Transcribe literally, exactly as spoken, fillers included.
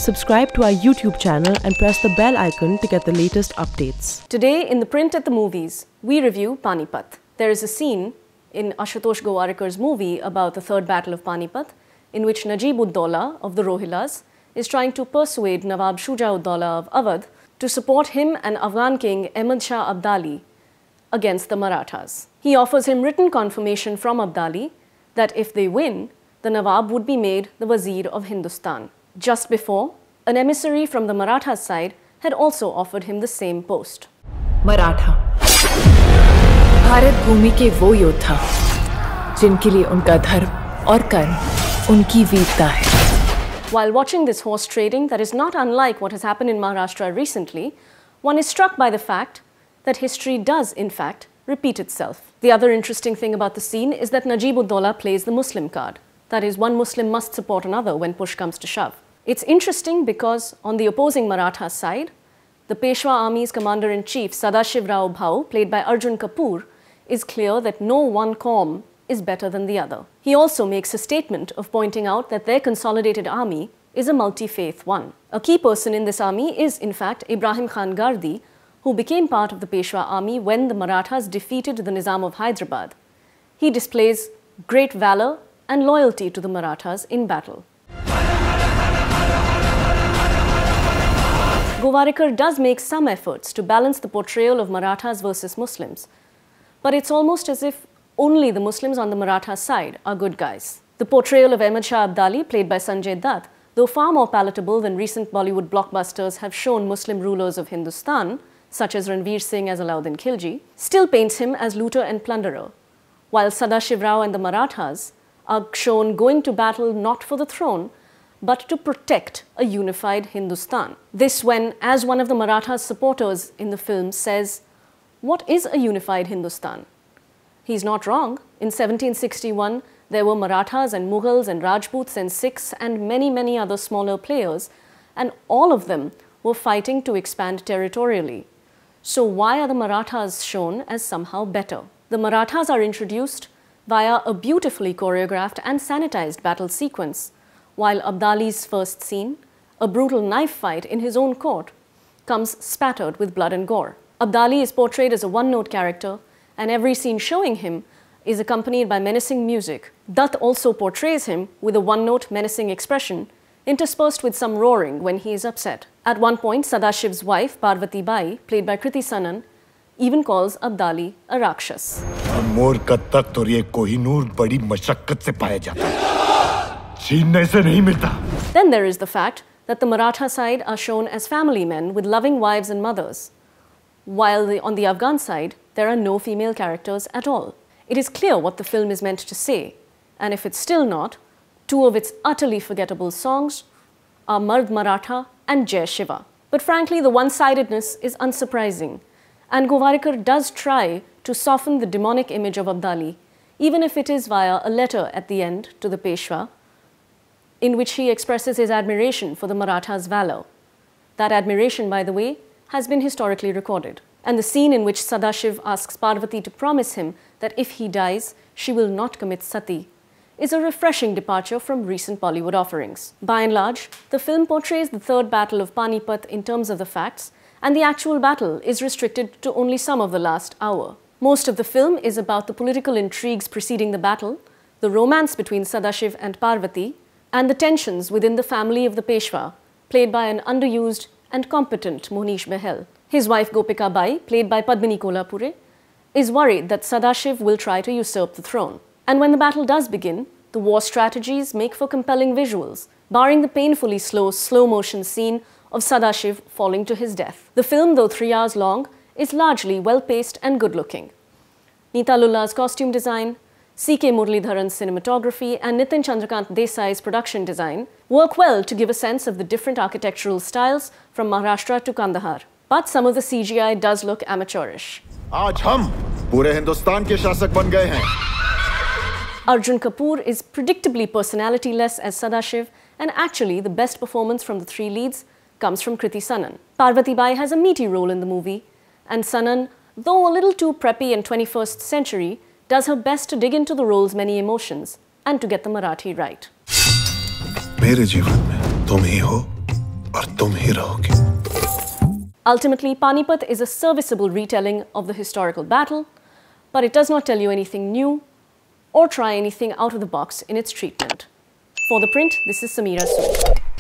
Subscribe to our YouTube channel and press the bell icon to get the latest updates. Today in The Print at the Movies, we review Panipat. There is a scene in Ashutosh Gowarkar's movie about the Third Battle of Panipat in which Najib-ud-Dawla of the Rohillas is trying to persuade Nawab Shuja-ud-Dawla of Awadh to support him and Afghan king Ahmad Shah Abdali against the Marathas. He offers him written confirmation from Abdali that if they win, the Nawab would be made the Wazir of Hindustan. Just before, an emissary from the Marathas side had also offered him the same post. Maratha Bharat भूमि के वो योद्धा जिनके लिए उनका धर्म और कर्म उनकी वीरता है. While watching this horse trading that is not unlike what has happened in Maharashtra recently, one is struck by the fact that history does, in fact, repeat itself. The other interesting thing about the scene is that Najib-ud-Dawla plays the Muslim card. That is, one Muslim must support another when push comes to shove. It's interesting because on the opposing Maratha side, the Peshwa army's commander-in-chief Sadashiv Rao Bhau, played by Arjun Kapoor, is clear that no one Qaum is better than the other. He also makes a statement of pointing out that their consolidated army is a multi-faith one. A key person in this army is, in fact, Ibrahim Khan Gardi, who became part of the Peshwa army when the Marathas defeated the Nizam of Hyderabad. He displays great valor and loyalty to the Marathas in battle. Gowarkar does make some efforts to balance the portrayal of Marathas versus Muslims, but it's almost as if only the Muslims on the Maratha side are good guys. The portrayal of Ahmad Shah Abdali, played by Sanjay Dutt, though far more palatable than recent Bollywood blockbusters have shown Muslim rulers of Hindustan, such as Ranveer Singh as Alauddin Khilji, still paints him as looter and plunderer, while Sadashiv Rao and the Marathas are shown going to battle not for the throne, but to protect a unified Hindustan. This when, as one of the Marathas' supporters in the film says, "What is a unified Hindustan?" He's not wrong. In seventeen sixty-one, there were Marathas and Mughals and Rajputs and Sikhs and many, many other smaller players, and all of them were fighting to expand territorially. So why are the Marathas shown as somehow better? The Marathas are introduced via a beautifully choreographed and sanitized battle sequence, while Abdali's first scene, a brutal knife fight in his own court, comes spattered with blood and gore. Abdali is portrayed as a one-note character, and every scene showing him is accompanied by menacing music. Dutt also portrays him with a one-note menacing expression, interspersed with some roaring when he is upset. At one point, Sadashiv's wife, Parvati Bai, played by Kriti Sanan, even calls Abdali a Rakshas. Then there is the fact that the Maratha side are shown as family men with loving wives and mothers, while the, on the Afghan side, there are no female characters at all. It is clear what the film is meant to say, and if it's still not, two of its utterly forgettable songs are Mard Maratha and Jai Shiva. But frankly, the one-sidedness is unsurprising, and Gowarkar does try to soften the demonic image of Abdali, even if it is via a letter at the end to the Peshwa, in which he expresses his admiration for the Marathas' valor. That admiration, by the way, has been historically recorded. And the scene in which Sadashiv asks Parvati to promise him that if he dies, she will not commit sati, is a refreshing departure from recent Bollywood offerings. By and large, the film portrays the Third Battle of Panipat in terms of the facts, and the actual battle is restricted to only some of the last hour. Most of the film is about the political intrigues preceding the battle, the romance between Sadashiv and Parvati, and the tensions within the family of the Peshwa, played by an underused and competent Mohnish Behel. His wife Gopika Bai, played by Padmini Kolhapure, is worried that Sadashiv will try to usurp the throne. And when the battle does begin, the war strategies make for compelling visuals, barring the painfully slow, slow-motion scene of Sadashiv falling to his death. The film, though three hours long, is largely well-paced and good-looking. Neeta Lulla's costume design, C K Muralidharan's cinematography, and Nitin Chandrakant Desai's production design work well to give a sense of the different architectural styles from Maharashtra to Kandahar. But some of the C G I does look amateurish. आज हम पूरे हिंदुस्तान के शासक बन गए हैं. Arjun Kapoor is predictably personality-less as Sadashiv, and actually the best performance from the three leads comes from Kriti Sanan. Parvati Bai has a meaty role in the movie, and Sanan, though a little too preppy and twenty-first century, does her best to dig into the role's many emotions and to get the Marathi right. मेरे जीवन में तुम ही हो और तुम ही रहोगे। Ultimately, Panipat is a serviceable retelling of the historical battle, but it does not tell you anything new or try anything out of the box in its treatment. For The Print, this is Samira Sood.